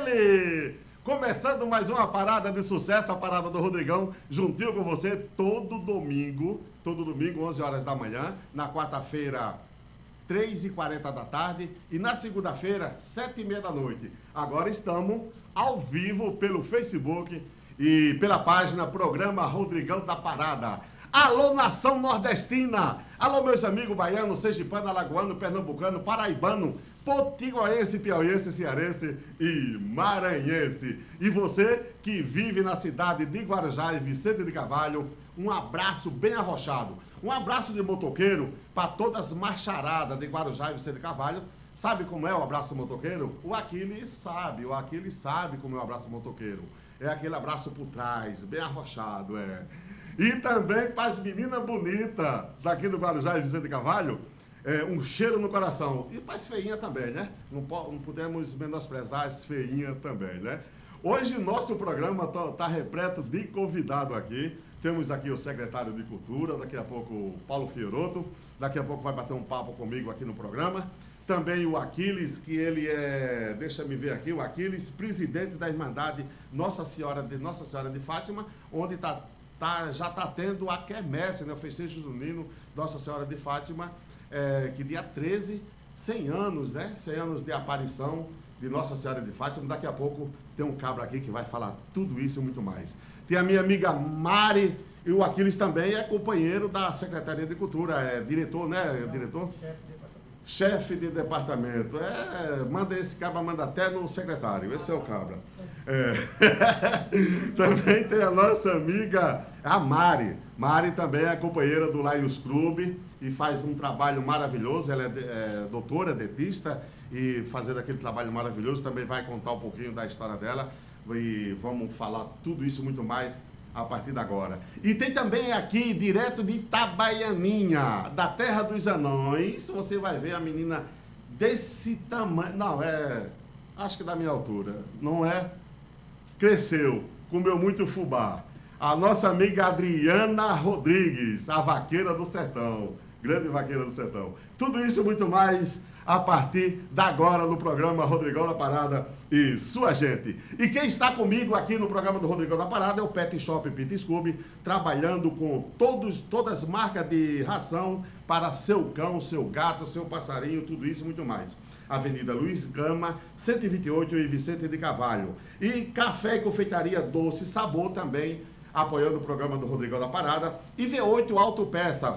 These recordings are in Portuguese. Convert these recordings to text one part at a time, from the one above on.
ele! Começando mais uma parada de sucesso, a parada do Rodrigão, juntinho com você, todo domingo, 11 horas da manhã, na quarta-feira, 3h40 da tarde e na segunda-feira, 7h30 da noite. Agora estamos ao vivo pelo Facebook e pela página Programa Rodrigão da Parada. Alô, nação nordestina! Alô, meus amigos baianos, sergipano, alagoano, pernambucano, paraibano, potiguaense, piauiense, cearense e maranhense. E você que vive na cidade de Guarujá e Vicente de Carvalho, um abraço bem arrochado. Um abraço de motoqueiro para todas as marcharadas de Guarujá e Vicente de Carvalho. Sabe como é o abraço motoqueiro? O Aquiles sabe como é o abraço motoqueiro. É aquele abraço por trás, bem arrochado, é. E também para as meninas bonitas daqui do Guarujá e Vicente de Carvalho, um cheiro no coração. E para as feinhas também, né? Não podemos menosprezar as feinhas também, né? Hoje nosso programa está repleto de convidado aqui. Temos aqui o secretário de Cultura, daqui a pouco o Paulo Fioroto, daqui a pouco vai bater um papo comigo aqui no programa. Também o Aquiles, que ele é, deixa me ver aqui, o Aquiles, presidente da Irmandade Nossa Senhora de Fátima, onde já está tendo a quermesse, né, o festejo junino Nossa Senhora de Fátima, que dia 13, 100 anos, né, 100 anos de aparição de Nossa Senhora de Fátima. Daqui a pouco tem um cabra aqui que vai falar tudo isso e muito mais. Tem a minha amiga Mari, e o Aquiles também é companheiro da Secretaria de Cultura, é diretor, né, diretor? Chefe de departamento. Manda esse cabra, manda até no secretário. Esse é o cabra. Também tem a nossa amiga, a Mari. Mari também é companheira do Lions Club e faz um trabalho maravilhoso. Ela é doutora, dentista, e fazendo aquele trabalho maravilhoso. Também vai contar um pouquinho da história dela. E vamos falar tudo isso muito mais a partir de agora. E tem também aqui, direto de Itabaianinha, da terra dos anões, você vai ver a menina desse tamanho, não, acho que da minha altura, não é? Cresceu, comeu muito fubá. A nossa amiga Adriana Rodrigues, a vaqueira do sertão, grande vaqueira do sertão. Tudo isso e muito mais a partir de agora no programa Rodrigão da Parada e sua gente. E quem está comigo aqui no programa do Rodrigão da Parada é o Pet Shop Pit Scooby, trabalhando com todas as marcas de ração para seu cão, seu gato, seu passarinho, tudo isso e muito mais. Avenida Luiz Gama, 128 em Vicente de Carvalho. E Café e Confeitaria Doce Sabor também, apoiando o programa do Rodrigão da Parada. E V8 Autopeça,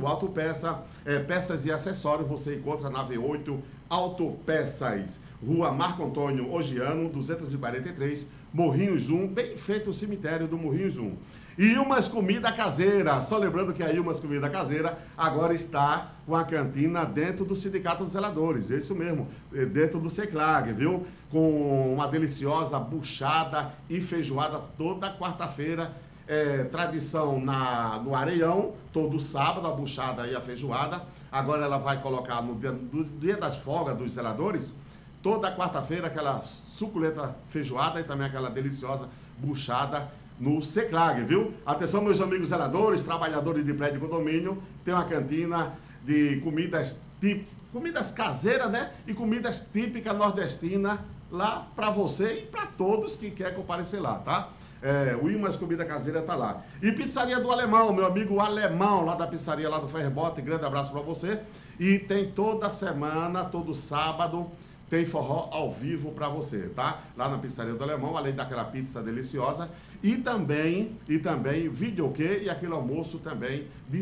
peças e acessórios, você encontra na V8 Autopeças. Rua Marco Antônio Ogiano, 243, Morrinhos 1, bem feito o cemitério do Morrinhos 1. E Ilmas Comida Caseira, só lembrando que a Ilmas Comida Caseira agora está com a cantina dentro do Sindicato dos Zeladores, é isso mesmo, dentro do SECLAG, viu? Com uma deliciosa buchada e feijoada toda quarta-feira, tradição no Areião, todo sábado, a buchada e a feijoada. Agora ela vai colocar no dia das folgas dos zeladores, toda quarta-feira, aquela suculenta feijoada e também aquela deliciosa buchada no SECLAG, viu? Atenção, meus amigos zeladores, trabalhadores de prédio e condomínio, tem uma cantina de comidas caseiras, né? E comidas típicas nordestinas lá para você e para todos que querem comparecer lá, tá? O Ilmas Comida Caseira tá lá. E Pizzaria do Alemão, meu amigo Alemão, lá da pizzaria lá do Ferrebote, grande abraço para você. E tem toda semana, todo sábado, tem forró ao vivo para você, tá? Lá na Pizzaria do Alemão, além daquela pizza deliciosa. E também videokê e aquele almoço também de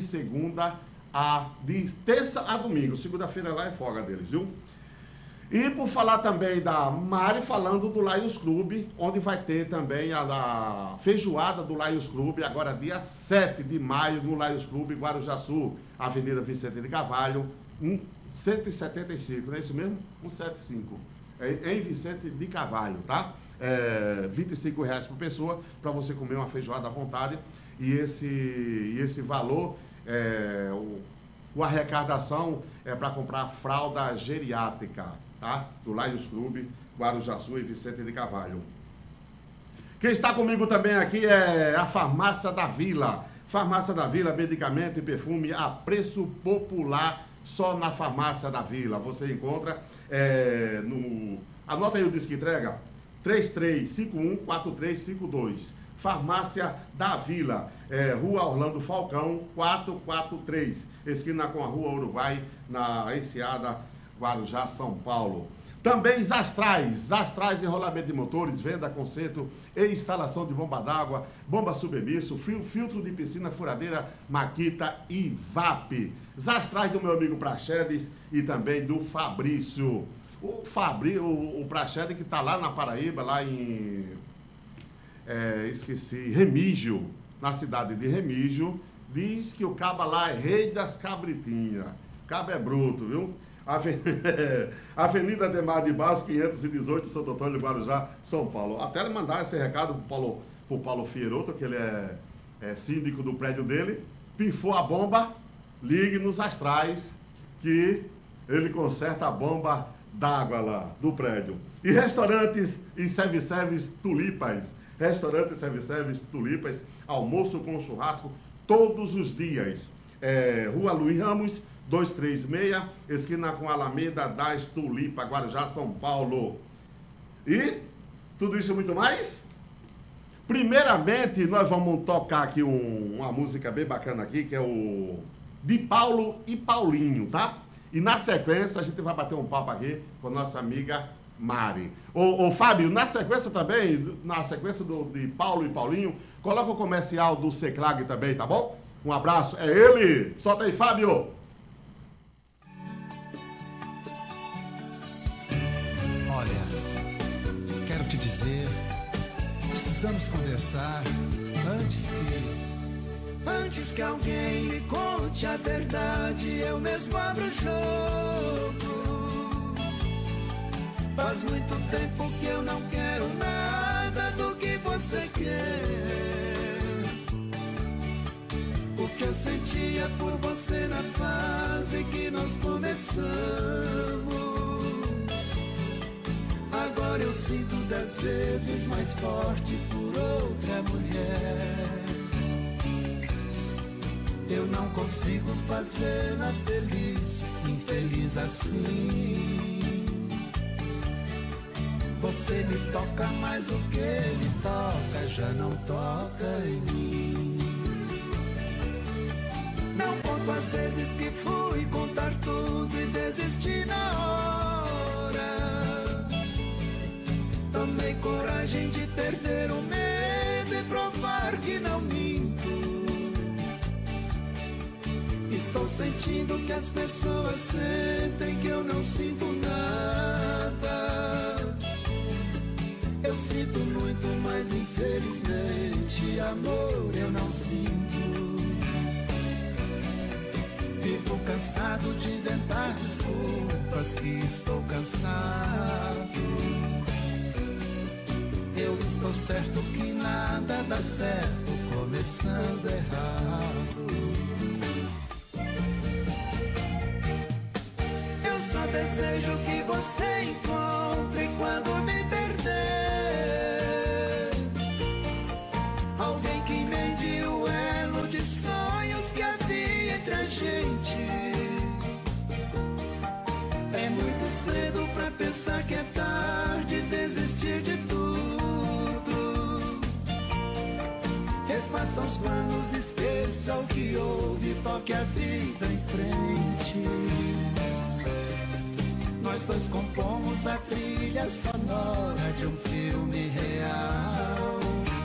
terça a domingo. Segunda-feira lá é folga deles, viu? E por falar também da Mari, falando do Lions Club, onde vai ter também a feijoada do Lions Club, agora dia 7 de maio, no Lions Club Guarujaçu, Avenida Vicente de Carvalho, 175, não é isso mesmo? 175, em Vicente de Carvalho, tá? R$25 por pessoa, para você comer uma feijoada à vontade. E esse valor, a arrecadação é para comprar fralda geriátrica, tá? Do Lions Club, Guarujaçu e Vicente de Carvalho. Quem está comigo também aqui é a Farmácia da Vila. Farmácia da Vila, medicamento e perfume a preço popular, só na Farmácia da Vila. Você encontra anota aí o disco entrega, 3351-4352. Farmácia da Vila, Rua Orlando Falcão, 443, esquina com a Rua Uruguai, na Enseada, Guarujá, São Paulo. Também Zastrais e rolamento de motores, venda, conserto e instalação de bomba d'água, bomba subemisso, filtro de piscina, furadeira, maquita e VAP. Zastrais do meu amigo Praxedes e também do Fabrício. O Praxedes que está lá na Paraíba, lá em... Remígio, na cidade de Remígio, diz que o caba lá é rei das cabritinhas. Caba é bruto, viu? Avenida Ademar de Barros, 518, Santo Antônio, Guarujá, São Paulo. Até ele mandar esse recado pro Paulo Fieroto, que ele é síndico do prédio dele. Pifou a bomba, ligue nos Astrais, que ele conserta a bomba d'água lá do prédio. E restaurantes e service Tulipas. Restaurante e service Tulipas, almoço com churrasco todos os dias. Rua Luiz Ramos, 236, esquina com Alameda das Tulipas, Guarujá, São Paulo. E tudo isso e muito mais? Primeiramente, nós vamos tocar aqui uma música bem bacana aqui, que é o de Paulo e Paulinho, tá? E na sequência, a gente vai bater um papo aqui com a nossa amiga Mari. Ô Fábio, na sequência também, na sequência de Paulo e Paulinho, coloca o comercial do Seclag também, tá bom? Um abraço, é ele! Solta aí, Fábio! Olha, quero te dizer, precisamos conversar antes que alguém me conte a verdade, eu mesmo abro o jogo. Faz muito tempo que eu não quero nada do que você quer. O que eu sentia por você na fase que nós começamos, agora eu sinto 10 vezes mais forte por outra mulher. Eu não consigo fazer-la feliz, infeliz assim. Você me toca, mas o que ele toca já não toca em mim. Não conto as vezes que fui contar tudo e desisti na hora. Tomei coragem de perder o medo e provar que não minto. Estou sentindo que as pessoas sentem que eu não sinto nada. Eu sinto muito, mas infelizmente amor eu não sinto. Vivo cansado de inventar desculpas que estou cansado. Eu estou certo que nada dá certo começando errado. Eu só desejo que você encontre quando me perder alguém que emende o elo de sonhos que havia entre a gente. É muito cedo pra pensar que é tarde, desistir de tudo. Refaça os planos, esqueça o que houve, toque a vida em frente. Nós dois compomos a trilha sonora de um filme real.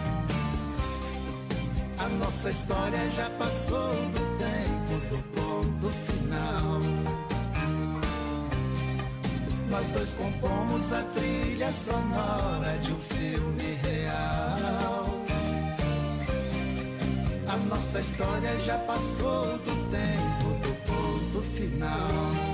A nossa história já passou do tempo do ponto final. Nós dois compomos a trilha sonora de um filme real. A nossa história já passou do tempo do ponto final.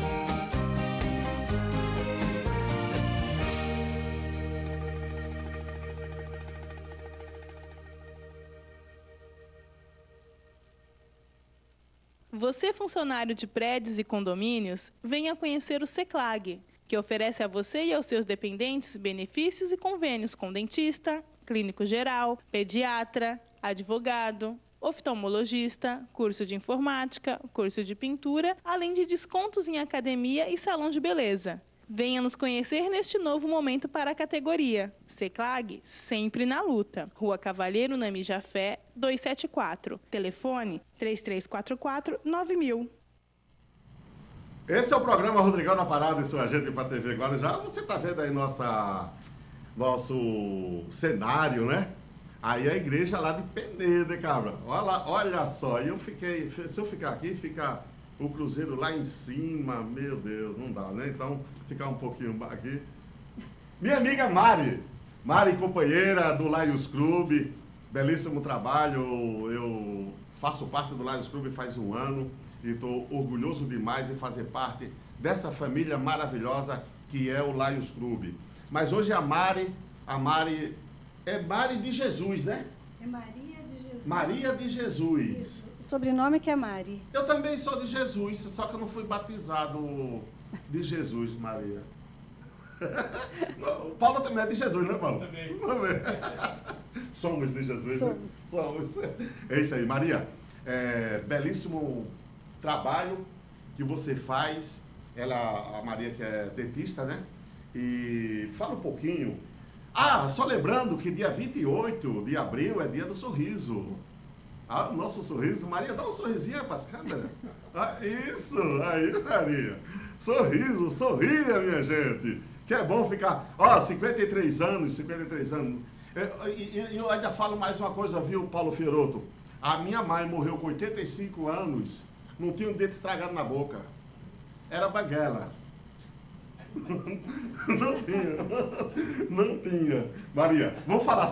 Você, funcionário de prédios e condomínios, venha conhecer o Seclag, que oferece a você e aos seus dependentes benefícios e convênios com dentista, clínico geral, pediatra, advogado, oftalmologista, curso de informática, curso de pintura, além de descontos em academia e salão de beleza. Venha nos conhecer neste novo momento para a categoria. Seclag, sempre na luta. Rua Cavalheiro Nami Jafé, 274. Telefone 3344-9000. Esse é o programa Rodrigão da Parada e sua gente para a TV Guarujá. Você está vendo aí nosso cenário, né? Aí a igreja lá de Penedo, cabra. Olha só. E se eu ficar aqui, fica o cruzeiro lá em cima. Meu Deus, não dá, né? Então, ficar um pouquinho aqui. Minha amiga Mari, companheira do Lions Club, belíssimo trabalho. Eu faço parte do Lions Club faz um ano. E estou orgulhoso demais de fazer parte dessa família maravilhosa que é o Lions Club. Mas hoje a Mari é Mari de Jesus, né? É Maria de Jesus. Maria de Jesus. Isso. O sobrenome que é Mari. Eu também sou de Jesus, só que eu não fui batizado de Jesus, Maria. Paulo também é de Jesus, né, Paulo? Também. Somos de Jesus, Somos. É isso aí, Maria. Belíssimo trabalho que você faz, a Maria que é dentista, né? E fala um pouquinho. Só lembrando que dia 28 de abril é dia do sorriso. O nosso sorriso. Maria, dá um sorrisinho para as câmeras. Isso, aí, Maria. Sorriso, sorria, minha gente. Que é bom ficar, 53 anos. Eu ainda falo mais uma coisa, viu, Paulo Fiorotto? A minha mãe morreu com 85 anos, não tinha um dente estragado na boca. Era baguela. Não tinha. Maria, vamos falar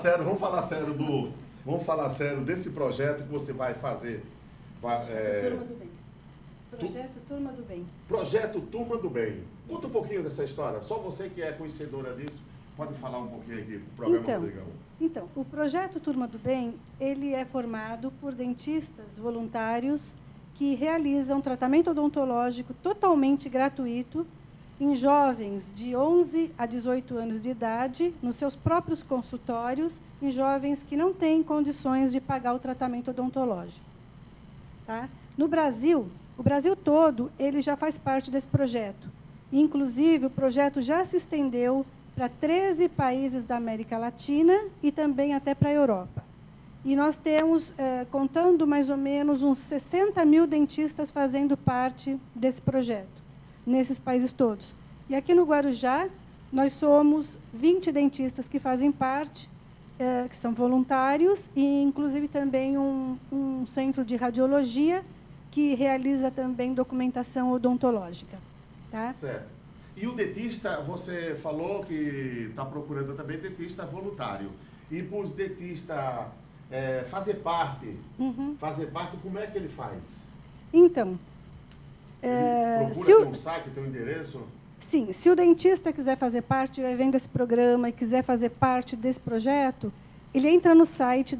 sério desse projeto que você vai fazer. Turma do Bem. Projeto Turma do Bem. Projeto Turma do Bem. Conta um pouquinho dessa história. Só você que é conhecedora disso, pode falar um pouquinho aqui do programa Rodrigão. Então, o Projeto Turma do Bem, ele é formado por dentistas voluntários que realizam tratamento odontológico totalmente gratuito em jovens de 11 a 18 anos de idade, nos seus próprios consultórios, em jovens que não têm condições de pagar o tratamento odontológico. Tá? No Brasil, o Brasil todo, ele já faz parte desse projeto. Inclusive, o projeto já se estendeu para 13 países da América Latina e também até para a Europa. E nós temos, contando mais ou menos, uns 60 mil dentistas fazendo parte desse projeto, nesses países todos. E aqui no Guarujá, nós somos 20 dentistas que fazem parte, que são voluntários, e inclusive também um centro de radiologia que realiza também documentação odontológica. Tá? Certo. E o dentista, você falou que está procurando também dentista voluntário. E para os dentistas fazer parte, como é que ele faz? Então, procura ter um site, ter um endereço? Sim, se o dentista quiser fazer parte, vai vendo esse programa e quiser fazer parte desse projeto, ele entra no site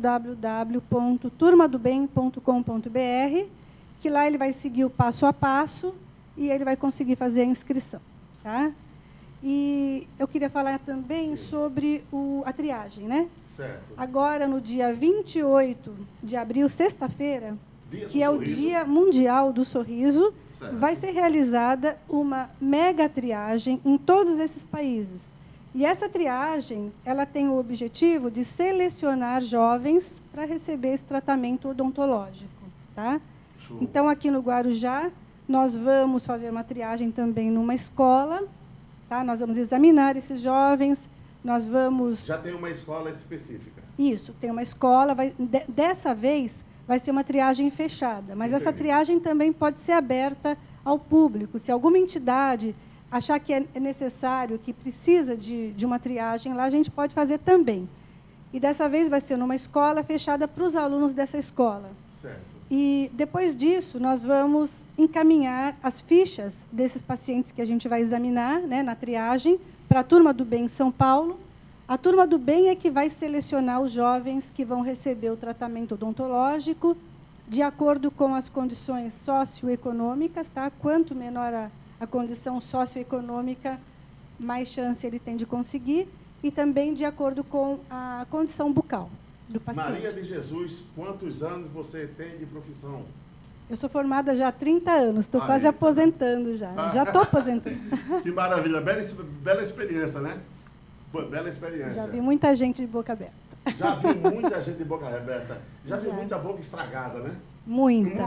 www.turmadobem.com.br, que lá ele vai seguir o passo a passo e ele vai conseguir fazer a inscrição. Tá? E eu queria falar também sobre a triagem, né? Certo. Agora, no dia 28 de abril, sexta-feira, que é o Dia Mundial do Sorriso, certo, vai ser realizada uma mega triagem em todos esses países. E essa triagem, ela tem o objetivo de selecionar jovens para receber esse tratamento odontológico. Tá? Então, aqui no Guarujá, nós vamos fazer uma triagem também numa escola. Tá? Nós vamos examinar esses jovens. Nós vamos... Já tem uma escola específica? Isso, tem uma escola. Dessa vez, vai ser uma triagem fechada. Mas essa triagem também pode ser aberta ao público. Se alguma entidade achar que é necessário, que precisa de uma triagem lá, a gente pode fazer também. E dessa vez vai ser numa escola fechada para os alunos dessa escola. Certo. E, depois disso, nós vamos encaminhar as fichas desses pacientes que a gente vai examinar, né, na triagem, para a Turma do Bem em São Paulo. A Turma do Bem é que vai selecionar os jovens que vão receber o tratamento odontológico de acordo com as condições socioeconômicas. Tá? Quanto menor a condição socioeconômica, mais chance ele tem de conseguir, e também de acordo com a condição bucal do paciente. Maria de Jesus, quantos anos você tem de profissão? Eu sou formada já há 30 anos, estou quase aposentando já. Já estou aposentando. Que maravilha, bela experiência, né? Bela experiência. Já vi muita gente de boca aberta. Já vi muita gente de boca aberta. Já vi muita boca estragada, né? Muita.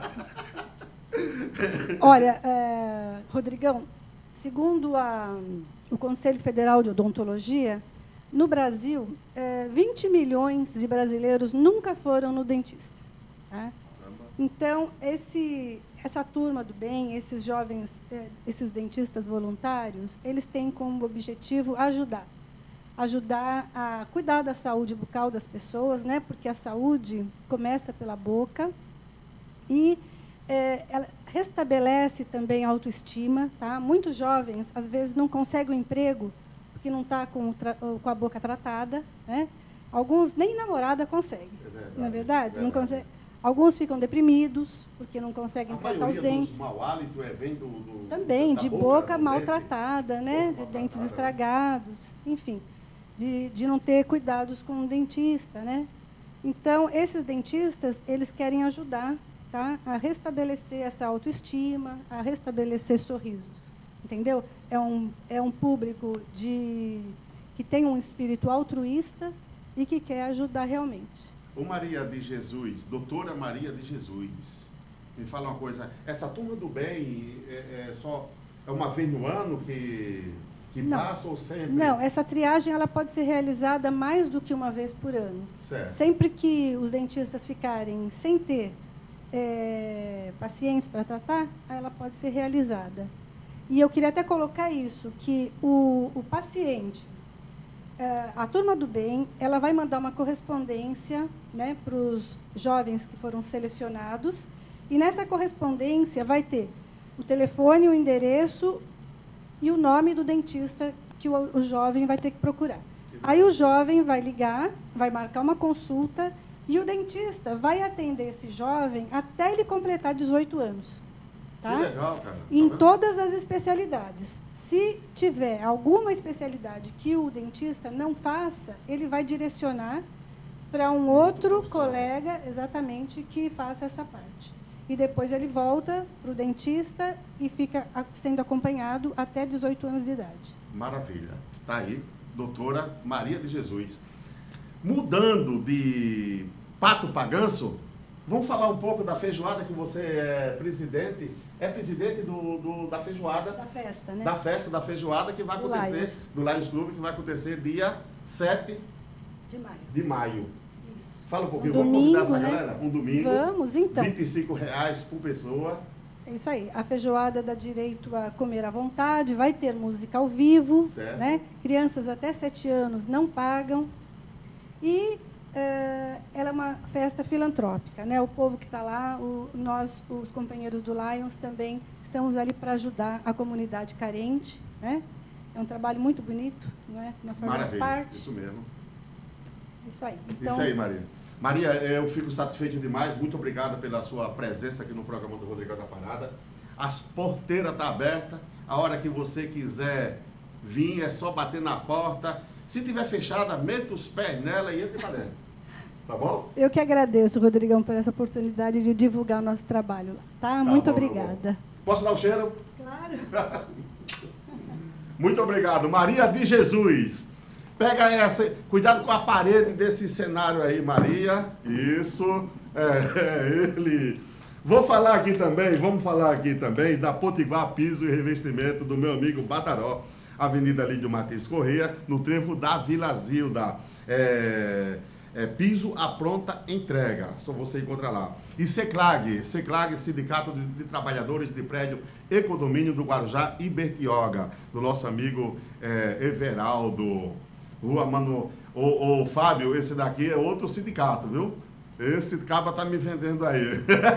Olha, Rodrigão, segundo o Conselho Federal de Odontologia, no Brasil, 20 milhões de brasileiros nunca foram no dentista. Tá? Então, essa turma do bem, esses jovens, esses dentistas voluntários, eles têm como objetivo ajudar a cuidar da saúde bucal das pessoas, né? Porque a saúde começa pela boca e ela restabelece também a autoestima. Tá? Muitos jovens, às vezes, não conseguem um emprego porque não está com a boca tratada. Né? Alguns nem namorada conseguem, não é verdade? Não consegue. Alguns ficam deprimidos porque não conseguem tratar os dentes. A maioria dos mau hálito vem também, de boca maltratada, né? De dentes estragados, enfim, de não ter cuidados com o dentista, né? Então, esses dentistas, eles querem ajudar, tá? A restabelecer essa autoestima, a restabelecer sorrisos, entendeu? É um público que tem um espírito altruísta e que quer ajudar realmente. Ô Maria de Jesus, doutora Maria de Jesus, me fala uma coisa, essa turma do bem é uma vez no ano que passa ou sempre? Não, essa triagem ela pode ser realizada mais do que uma vez por ano. Certo. Sempre que os dentistas ficarem sem ter pacientes para tratar, ela pode ser realizada. E eu queria até colocar isso, que o paciente, a turma do bem, ela vai mandar uma correspondência, né, para os jovens que foram selecionados, e nessa correspondência vai ter o telefone, o endereço e o nome do dentista que o jovem vai ter que procurar. Aí o jovem vai ligar, vai marcar uma consulta e o dentista vai atender esse jovem até ele completar 18 anos. Tá? Que legal, cara. Em todas as especialidades. Se tiver alguma especialidade que o dentista não faça, ele vai direcionar para um outro colega, exatamente, que faça essa parte. E depois ele volta para o dentista e fica sendo acompanhado até 18 anos de idade. Maravilha. Está aí, doutora Maria de Jesus. Mudando de pato para ganso, vamos falar um pouco da feijoada, que você é presidente. É presidente da feijoada. Da festa, né? Da festa da feijoada, que vai acontecer, do Lions Clube, que vai acontecer dia 7 de maio. Isso. Fala um pouquinho, Domingo, vamos convidar essa né? galera? Um domingo. Vamos, então. R$25 por pessoa. É isso aí. A feijoada dá direito a comer à vontade, vai ter música ao vivo. Certo. Né? Crianças até 7 anos não pagam. E ela é uma festa filantrópica, né? O povo que está lá, nós, os companheiros do Lions, também estamos ali para ajudar a comunidade carente, né? É um trabalho muito bonito, não é? Nós fazemos parte. Isso mesmo. Isso aí. Então, isso aí, Maria. Maria, eu fico satisfeito demais. Muito obrigado pela sua presença aqui no programa do Rodrigão da Parada. As porteiras estão abertas. A hora que você quiser vir, é só bater na porta. Se tiver fechada, meta os pés nela e entre para dentro. Tá bom? Eu que agradeço, Rodrigão, por essa oportunidade de divulgar o nosso trabalho lá. Tá? Muito obrigada. Posso dar o cheiro? Claro. Muito obrigado. Maria de Jesus. Pega essa. Cuidado com a parede desse cenário aí, Maria. Isso. Ele. Vamos falar aqui também da Potiguar Piso e Revestimento do meu amigo Badaró. Avenida Lídio Martins Correia, no trevo da Vila Zilda. Piso à pronta entrega, só você encontra lá. E Seclag, Sindicato de Trabalhadores de Prédio e Condomínio do Guarujá e Bertioga, do nosso amigo Everaldo. O Fábio, esse daqui é outro sindicato, viu? Esse caba tá me vendendo aí.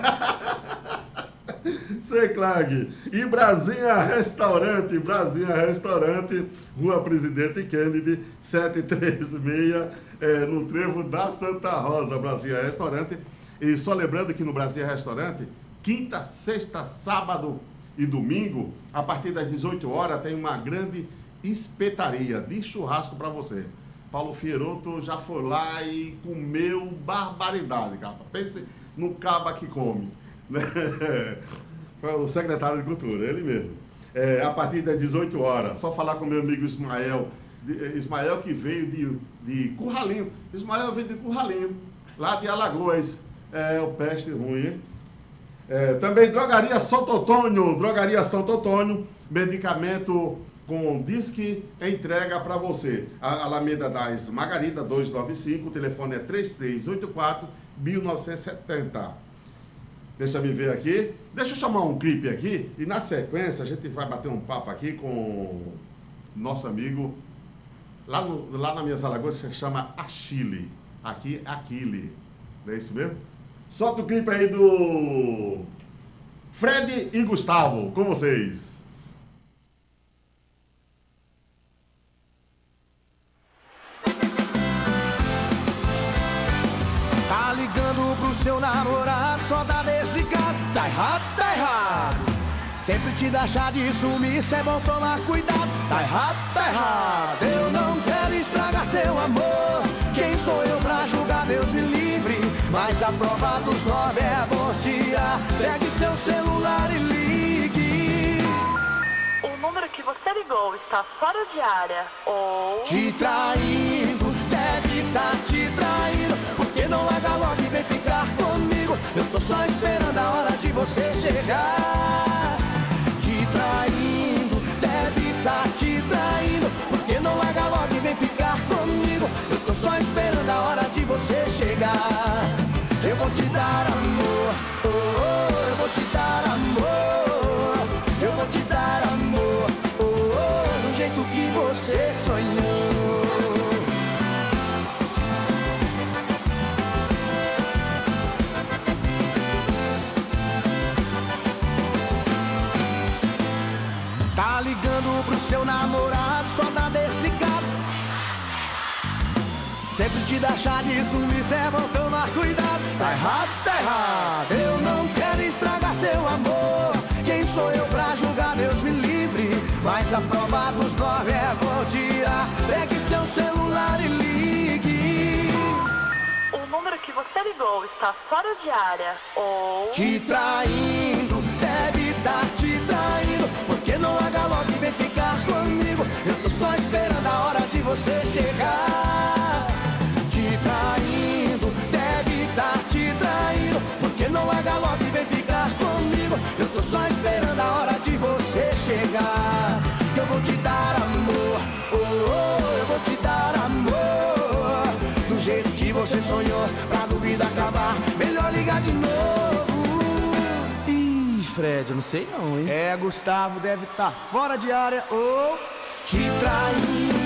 Seclag. E Brasinha Restaurante, Rua Presidente Kennedy, 736, no trevo da Santa Rosa, Brasinha Restaurante. E só lembrando que no Brasinha Restaurante, quinta, sexta, sábado e domingo, a partir das 18 horas, tem uma grande espetaria de churrasco para você. Paulo Fieroto já foi lá e comeu barbaridade, cara. Pense no caba que come. Foi o secretário de Cultura, ele mesmo. A partir das 18 horas, só falar com meu amigo Ismael. Ismael que veio de Curralinho. Ismael veio de Curralinho, lá de Alagoas. O peste ruim, hein? Também Drogaria Santo Antônio, medicamento com disque entrega para você. A Alameda das Margarida 295, o telefone é 3384-1970. Deixa eu ver aqui. Deixa eu chamar um clipe aqui e na sequência a gente vai bater um papo aqui com nosso amigo lá na Minhas Alagoas, que se chama Achille. Aqui é Aquile. Não é isso mesmo? Solta o clipe aí do Fred e Gustavo, com vocês. Tá ligando pro seu namorado, só dá desligado. Tá errado, tá errado. Sempre te dá chá de sumir, cê é bom tomar cuidado. Tá errado, tá errado. Eu não quero estragar seu amor. Quem sou eu pra julgar, Deus me livre. Mas a prova dos 9 é bom tirar. Pegue seu celular e ligue. O número que você ligou está fora de área. Ou... Te traindo, deve tá te traindo. Por que não larga logo e vem ficar comigo? Eu tô só esperando a hora de você chegar. Te traindo, deve tá te traindo. Por que não larga logo e vem ficar comigo? Eu tô só esperando a hora de você chegar. Eu vou te dar amor, oh, oh, eu vou te dar amor. Eu vou te dar amor, oh, oh, do jeito que você sonhou. Tá ligando pro seu namorado, só dá desligado. Sempre te dá chá de sumir, cê é bom tomar cuidado. Tá errado, tá errado. Eu não quero estragar seu amor. Quem sou eu pra julgar, Deus me livre. Mas a prova dos 9 é bom tirar. Pegue seu celular e ligue. O número que você ligou está fora de área. Ou... Te traindo, deve tá te traindo. Por que não larga logo e vem ficar comigo? Eu tô só esperando a hora de você chegar. Te traindo, deve tá te traindo. Por que não larga logo e vem ficar comigo? Eu tô só esperando a hora de você chegar. Eu vou te dar amor, oh, oh, eu vou te dar amor. Do jeito que você sonhou, pra dúvida acabar, melhor ligar de novo. Ih, Fred, eu não sei não, hein? Gustavo deve estar fora de área ou te traindo.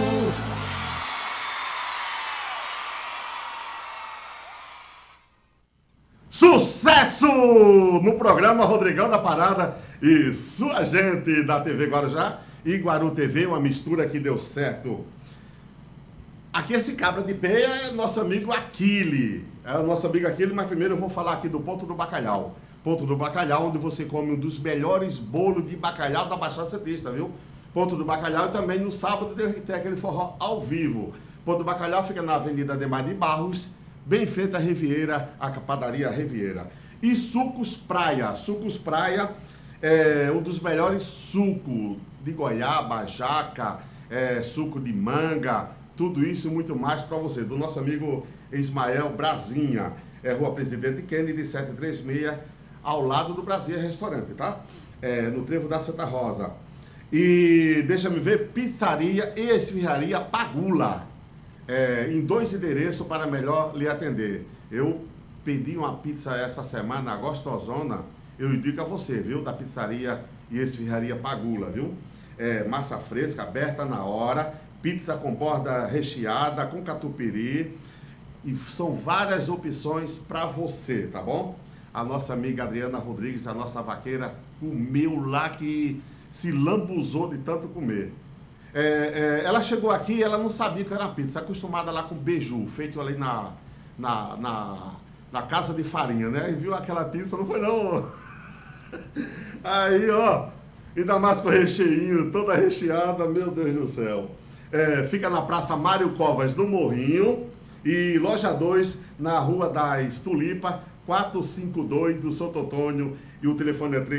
Sucesso no programa Rodrigão da Parada e sua gente da TV Guarujá e Guaru TV, uma mistura que deu certo. Aqui esse cabra de pé é nosso amigo Aquile. É o nosso amigo Aquile, mas primeiro eu vou falar aqui do Ponto do Bacalhau. Ponto do Bacalhau, onde você come um dos melhores bolos de bacalhau da Baixada Santista, viu? Ponto do Bacalhau e também no sábado tem aquele forró ao vivo. Ponto do Bacalhau fica na Avenida Ademar de Barros, bem feita a Riviera, a padaria Riviera. E Sucos Praia. Sucos Praia é um dos melhores sucos de goiaba, jaca, suco de manga, tudo isso e muito mais para você. Do nosso amigo Ismael Brasinha. Rua Presidente Kennedy, 736, ao lado do Brasil Restaurante, tá? No Trevo da Santa Rosa. E deixa-me ver, pizzaria e esfirraria Pagula. Em 2 endereços para melhor lhe atender. Eu pedi uma pizza essa semana, gostosona, eu indico a você, viu? Da pizzaria e esfirraria Pagula, viu? Massa fresca, aberta na hora, pizza com borda recheada, com catupiry, e são várias opções para você, tá bom? A nossa amiga Adriana Rodrigues, a nossa vaqueira, comeu lá que se lambuzou de tanto comer. Ela chegou aqui e ela não sabia que era pizza, acostumada lá com beiju, feito ali na casa de farinha, né? E viu aquela pizza, não foi não. Aí, ó, ainda mais com recheinho, toda recheada, meu Deus do céu. Fica na Praça Mário Covas, no Morrinho, e loja 2, na Rua das Tulipas, 452 do Santo Antônio e o telefone é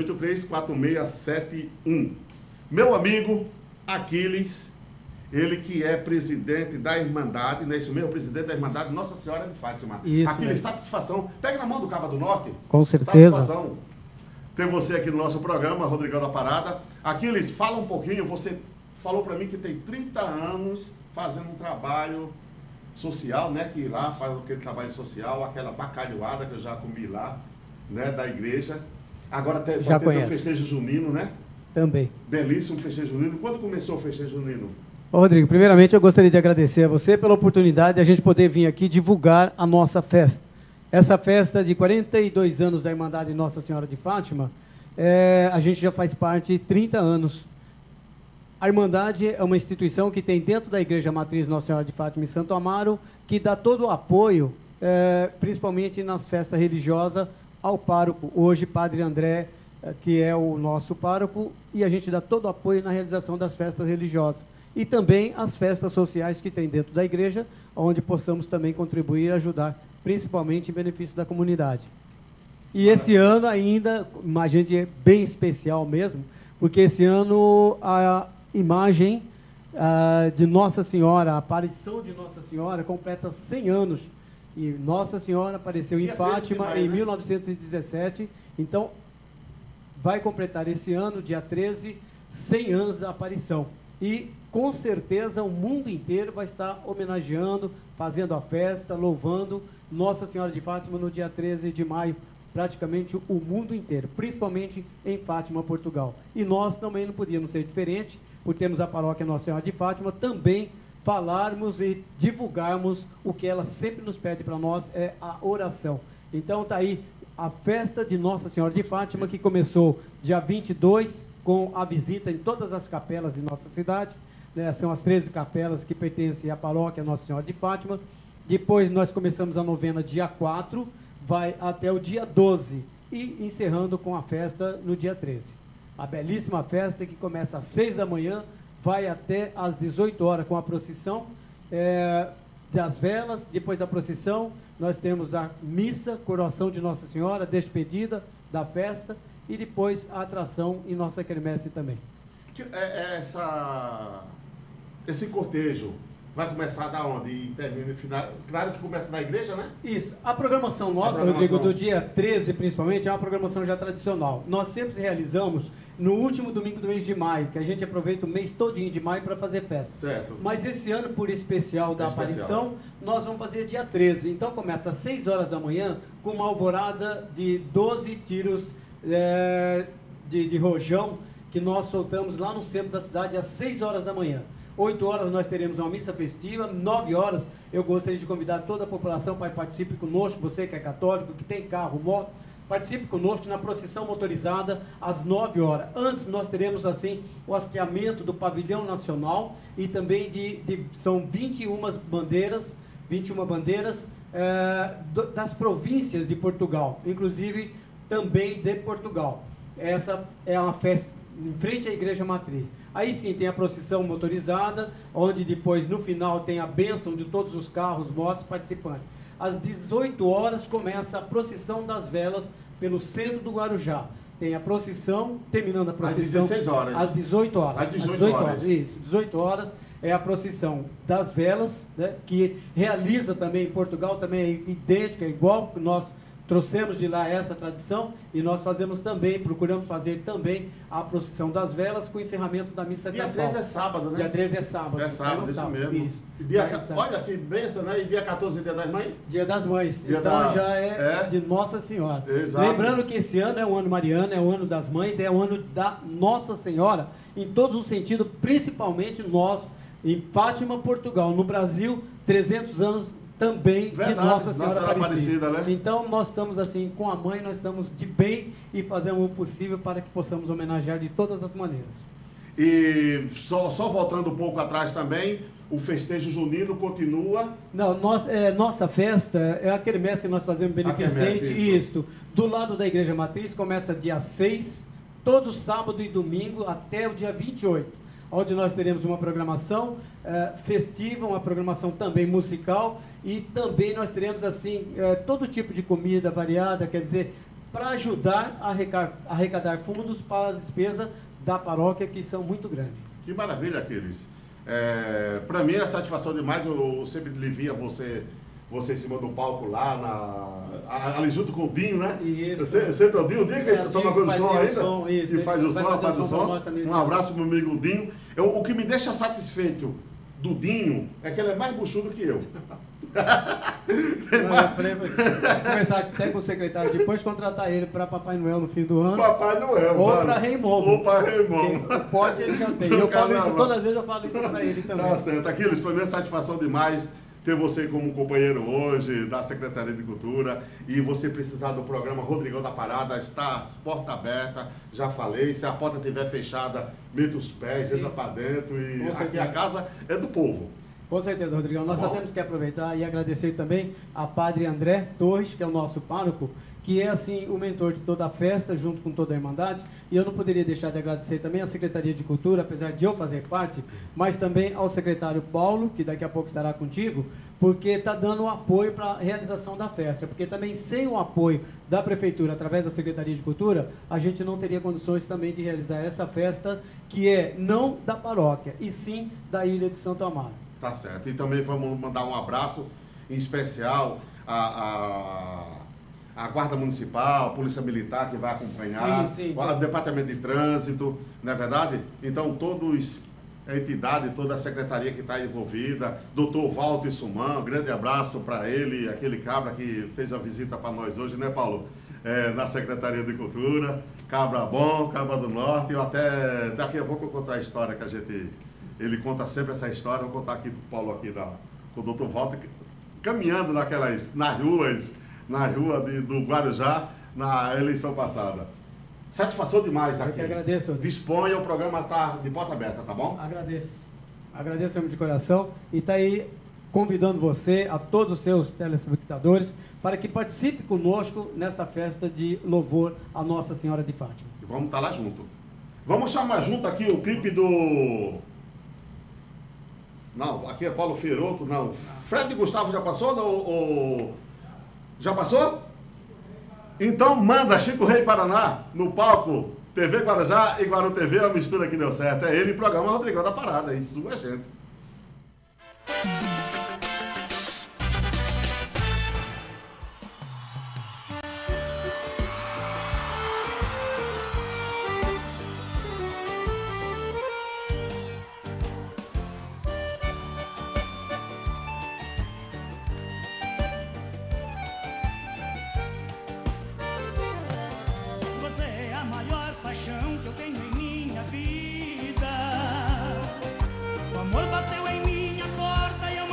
3383-4671. Meu amigo Aquiles, ele que é presidente da Irmandade, não é isso mesmo? Presidente da Irmandade Nossa Senhora de Fátima. Isso, Aquiles, satisfação. Pega na mão do Cabo do Norte. Com certeza. Satisfação ter você aqui no nosso programa, Rodrigão da Parada. Aquiles, fala um pouquinho, você falou para mim que tem 30 anos fazendo um trabalho social, né? Que lá faz aquele trabalho social, aquela bacalhoada que eu já comi lá, né? Da igreja. Agora já tem o festejo junino, né? Também. Belíssimo festejo junino. Quando começou o festejo junino? Ô, Rodrigo, primeiramente eu gostaria de agradecer a você pela oportunidade de a gente poder vir aqui divulgar a nossa festa. Essa festa de 42 anos da Irmandade Nossa Senhora de Fátima, a gente já faz parte de 30 anos. A Irmandade é uma instituição que tem dentro da Igreja Matriz Nossa Senhora de Fátima em Santo Amaro, que dá todo o apoio, principalmente nas festas religiosas, ao pároco, hoje Padre André, que é o nosso pároco, e a gente dá todo o apoio na realização das festas religiosas. E também as festas sociais que tem dentro da igreja, onde possamos também contribuir e ajudar, principalmente em benefício da comunidade. E esse ano ainda, uma gente bem especial mesmo, porque esse ano a imagem de Nossa Senhora, a aparição de Nossa Senhora completa 100 anos. E Nossa Senhora apareceu em Fátima em 1917, então vai completar esse ano, dia 13, 100 anos da aparição. E, com certeza, o mundo inteiro vai estar homenageando, fazendo a festa, louvando Nossa Senhora de Fátima no dia 13 de maio, praticamente o mundo inteiro, principalmente em Fátima, Portugal. E nós também não podíamos ser diferente, por termos a paróquia Nossa Senhora de Fátima, também falarmos e divulgarmos o que ela sempre nos pede para nós, é a oração. Então, está aí a festa de Nossa Senhora de Fátima, que começou dia 22, com a visita em todas as capelas de nossa cidade, né? São as 13 capelas que pertencem à paróquia Nossa Senhora de Fátima. Depois nós começamos a novena dia 4, vai até o dia 12, e encerrando com a festa no dia 13. A belíssima festa que começa às 6 da manhã, vai até às 18 horas com a procissão das velas. Depois da procissão, nós temos a missa, coroação de Nossa Senhora, despedida da festa, e depois a atração em nossa quermesse também. Esse cortejo vai começar da onde e termina no final? Claro que começa na igreja, né? Isso. A programação nossa, Rodrigo, do dia 13 principalmente, é uma programação já tradicional. Nós sempre realizamos no último domingo do mês de maio, que a gente aproveita o mês todinho de maio para fazer festa. Certo. Mas esse ano, por especial da aparição, nós vamos fazer dia 13. Então começa às 6 horas da manhã, com uma alvorada de 12 tiros de rojão, que nós soltamos lá no centro da cidade às 6 horas da manhã. 8 horas nós teremos uma missa festiva, 9 horas eu gostaria de convidar toda a população para participar conosco, você que é católico, que tem carro, moto, participe conosco na procissão motorizada às 9 horas. Antes nós teremos assim o hasteamento do pavilhão nacional e também são 21 bandeiras das províncias de Portugal, inclusive também de Portugal. Essa é uma festa em frente à Igreja Matriz. Aí sim tem a procissão motorizada, onde depois no final tem a bênção de todos os carros, motos participantes. Às 18 horas começa a procissão das velas pelo centro do Guarujá. Tem a procissão, terminando a procissão... Às 16 horas. Às 18 horas. Às 18 horas. Isso, 18 horas é a procissão das velas, né, que realiza também em Portugal, também é idêntica, é igual, que nós trouxemos de lá essa tradição, e nós fazemos também, procuramos fazer também a procissão das velas com o encerramento da missa campal. Dia 13 é sábado, né? Dia 13 é sábado. É sábado, isso mesmo. Isso. Olha que bênção, né? E dia 14 é dia das mães? Dia das mães. Então já é de Nossa Senhora. Exato. Lembrando que esse ano é o ano mariano, é o ano das mães, é o ano da Nossa Senhora, em todos os sentidos, principalmente nós, em Fátima, Portugal. No Brasil, 300 anos também de Nossa Senhora Aparecida, né? Então nós estamos assim com a mãe, nós estamos de bem e fazemos o possível para que possamos homenagear de todas as maneiras. E só voltando um pouco atrás também, o festejo junino continua? Não, nossa festa é a quermesse que nós fazemos beneficente, isto. Do lado da Igreja Matriz começa dia 6, todo sábado e domingo até o dia 28. onde nós teremos uma programação festiva, uma programação também musical, e também nós teremos assim todo tipo de comida variada, quer dizer, para ajudar a arrecadar fundos para as despesas da paróquia, que são muito grandes. Que maravilha, Aquiles. Para mim é satisfação demais, eu sempre lhe via você em cima do palco lá, ali junto com o Dinho, né? Isso. Sempre é o Dinho que toma conta do som ainda? Som, isso, que faz o som. Também, um abraço pro meu amigo Dinho. O que me deixa satisfeito do Dinho é que ele é mais buchudo que eu. Eu falei, vou conversar até com o secretário depois, contratar ele para Papai Noel no fim do ano. Papai Noel, ou para Rei Momo. Ou para Rei Momo. O pote ele já tem. Eu falo isso todas as vezes, eu falo isso para ele também. Tá certo. Aquiles, para mim é satisfação demais ter você como companheiro hoje da Secretaria de Cultura, e você precisar do programa Rodrigão da Parada, está porta aberta, já falei, se a porta estiver fechada, meta os pés, Sim. entra para dentro, e Com aqui a casa é do povo. Com certeza, Rodrigão. Nós só temos que aproveitar e agradecer também a Padre André Torres, que é o nosso pároco, que é assim o mentor de toda a festa, junto com toda a Irmandade. E eu não poderia deixar de agradecer também à Secretaria de Cultura, apesar de eu fazer parte, mas também ao secretário Paulo, que daqui a pouco estará contigo, porque está dando o apoio para a realização da festa. Porque também sem o apoio da Prefeitura, através da Secretaria de Cultura, a gente não teria condições também de realizar essa festa, que é não da paróquia, e sim da Ilha de Santo Amaro. Tá certo. E também vamos mandar um abraço em especial a Guarda Municipal, a Polícia Militar que vai acompanhar, o Departamento de Trânsito, não é verdade? Então, todos, a entidade, toda a secretaria que está envolvida, doutor Walter Suman, um grande abraço para ele, aquele cabra que fez a visita para nós hoje, né, Paulo? Na Secretaria de Cultura, cabra bom, cabra do Norte, eu até, daqui a pouco eu vou contar a história que ele conta sempre essa história, vou contar aqui para o Paulo, com o doutor Walter, caminhando na rua do Guarujá, na eleição passada. Satisfação demais aqui. Eu que agradeço. Disponha, o programa está de porta aberta, tá bom? Agradeço. Agradeço mesmo de coração. E está aí convidando você, a todos os seus telespectadores, para que participe conosco nessa festa de louvor à Nossa Senhora de Fátima. E vamos estar lá junto. Vamos chamar junto aqui o clipe do... Não, aqui é Paulo Fieroto, não. Fred Gustavo já passou? Não, Já passou? Então manda Chico Rei Paraná no palco TV Guarujá e Guaru TV, a mistura que deu certo. É ele e o programa Rodrigão da Parada. Isso é gente. O amor bateu em minha porta e eu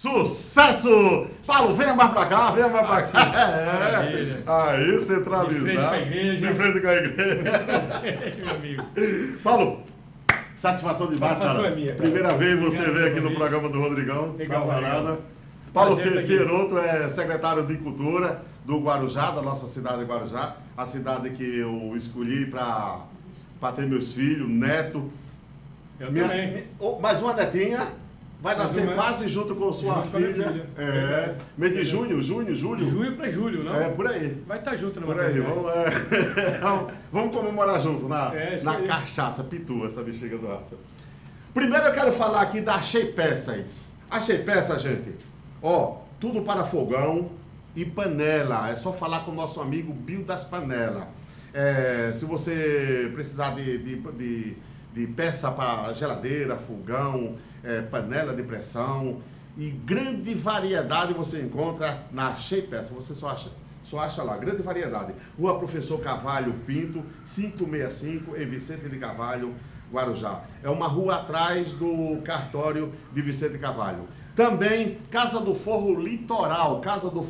Sucesso! Paulo, venha mais pra cá, venha mais pra cá. Maravilha. Aí, centralizado. De frente com a igreja. De frente com a igreja. Meu amigo. Paulo, satisfação demais, Satisfação cara. é minha, cara. Primeira vez você Obrigado veio aqui pelo no convite. programa do Rodrigão. Legal, Camarada. legal. Paulo Prazer estar aqui. Fieroto é secretário de Cultura do Guarujá, da nossa cidade de Guarujá. A cidade que eu escolhi para ter meus filhos, neto. Eu também. Mais uma netinha. Vai Mais nascer uma. quase junto com sua Junto com a minha filha. filha. É. Mês de junho, julho? Junho para julho, não? É, por aí. Vai estar junto na Por aí, vamos comemorar junto na isso aí. cachaça, pitu, essa bexiga do after. Primeiro eu quero falar aqui da Achei Peças. Achei Peças, gente, ó, tudo para fogão e panela. É só falar com o nosso amigo Bill das Panelas. Se você precisar de peça para geladeira, fogão, panela de pressão e grande variedade você encontra na Achei Peças. Você só acha lá, grande variedade. Rua Professor Carvalho Pinto, 565, em Vicente de Carvalho, Guarujá. É uma rua atrás do cartório de Vicente de Carvalho. Também Casa do Forro Litoral,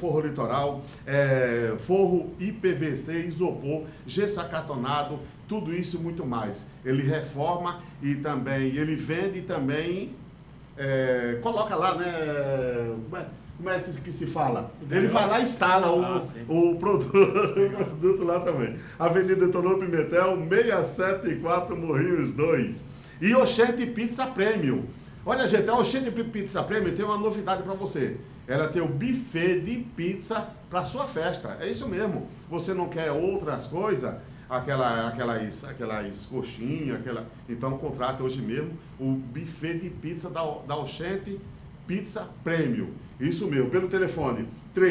forro IPVC, isopor, gesso acartonado, tudo isso e muito mais. Ele reforma e também, ele vende e também coloca lá, né? Como é que se fala? Ele vai lá e instala o produto lá também. Avenida Tonô Pimentel, 674 Morrinhos 2. E Oxente Pizza Premium. Olha, gente, a Oxente Pizza Premium tem uma novidade para você. Ela tem o buffet de pizza para sua festa. É isso mesmo. Você não quer outras coisas? Aquelas coxinhas, então contrate hoje mesmo o buffet de pizza da Oxente Pizza Premium. Isso mesmo, pelo telefone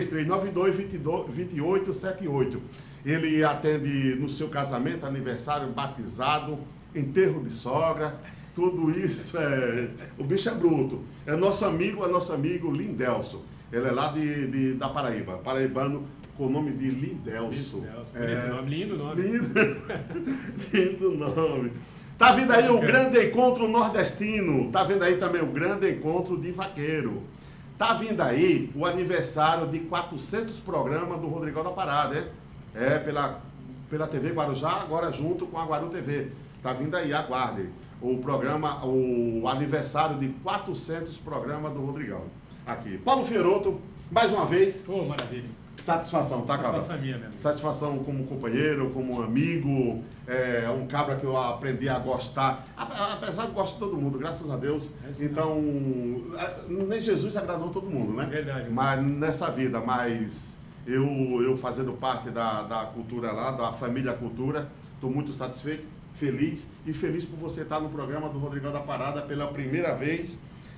3392-2878. Ele atende no seu casamento, aniversário, batizado, enterro de sogra, tudo isso o bicho é bruto. É nosso amigo Lindelso. Ele é lá da Paraíba, paraibano com o nome de Lindelso. Lindo nome. Lindo nome. Tá vindo aí o grande encontro nordestino. Tá vindo aí também o grande encontro de vaqueiro. Tá vindo aí o aniversário de 400 programas do Rodrigão da Parada, né? Pela TV Guarujá, agora junto com a Guaru TV. Tá vindo aí, aguardem. O aniversário de 400 programas do Rodrigão. Aqui. Paulo Fieroto, mais uma vez. Pô, maravilha. Satisfação, tá, cabra? Satisfação minha, meu amigo. Satisfação como companheiro, como amigo, um cabra que eu aprendi a gostar, apesar de gostar de todo mundo, graças a Deus. Então, nem Jesus agradou todo mundo, né? Verdade. Mas nessa vida, eu fazendo parte da cultura lá, da família Cultura, estou muito satisfeito, feliz por você estar no programa do Rodrigão da Parada pela primeira vez.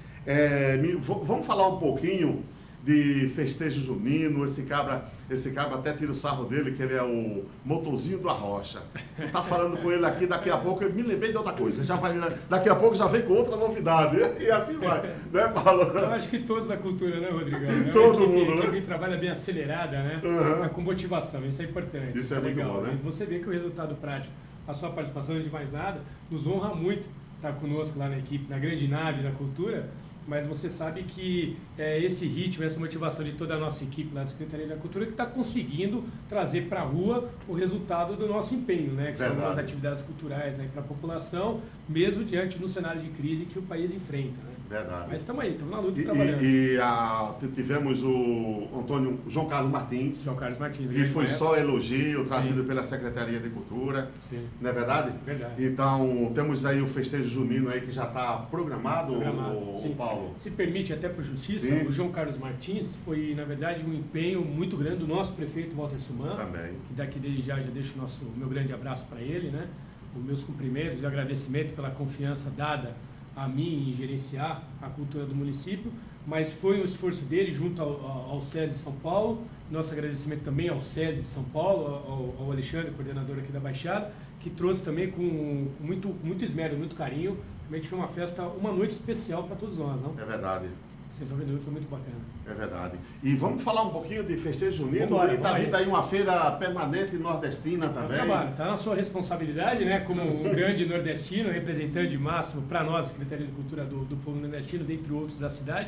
Vamos falar um pouquinho de festejo junino. Esse cabra até tira o sarro dele, que ele é o motorzinho do Arrocha. Tu tá falando com ele aqui, daqui a pouco eu me lembrei de outra coisa. Daqui a pouco já vem com outra novidade. E assim vai, né, Paulo? Eu acho que todos da cultura, né, Rodrigão? Né? Todo mundo, né? Quem trabalha bem acelerada, né? Uhum. Com motivação, isso é importante. Isso é muito legal, bom, né? E você vê que o resultado prático, a sua participação, antes de mais nada, nos honra muito estar conosco lá na equipe, na grande nave da cultura. Mas você sabe que esse ritmo, essa motivação de toda a nossa equipe lá da Secretaria da Cultura que está conseguindo trazer para a rua o resultado do nosso empenho, né? Que são as atividades culturais para a população, mesmo diante do cenário de crise que o país enfrenta, né? Verdade. Mas estamos aí, estamos na luta trabalhando. Tivemos o João Carlos Martins. João Carlos Martins. Que foi só elogio, trazido pela Secretaria de Cultura. Sim. Não é verdade? Verdade. Então, temos aí o festejo junino aí que já está programado, o Paulo. Se permite até por justiça, Sim. o João Carlos Martins foi, na verdade, um empenho muito grande do nosso prefeito Walter Suman. Também. Que daqui desde já deixo o meu grande abraço para ele, né? Os meus cumprimentos e agradecimento pela confiança dada a mim em gerenciar a cultura do município, mas foi um esforço dele junto ao SESI de São Paulo, nosso agradecimento também ao SESI de São Paulo, ao Alexandre, coordenador aqui da Baixada, que trouxe também com muito esmero, muito carinho. Realmente foi uma festa, uma noite especial para todos nós, não? É verdade. Sem sombra, foi muito bacana. É verdade. E vamos falar um pouquinho de festejo junino. Vambora, e está vindo aí uma feira permanente nordestina também. Está na sua responsabilidade, né? Como um grande nordestino, representante máximo para nós, Secretaria de Cultura do Povo Nordestino, dentre outros da cidade.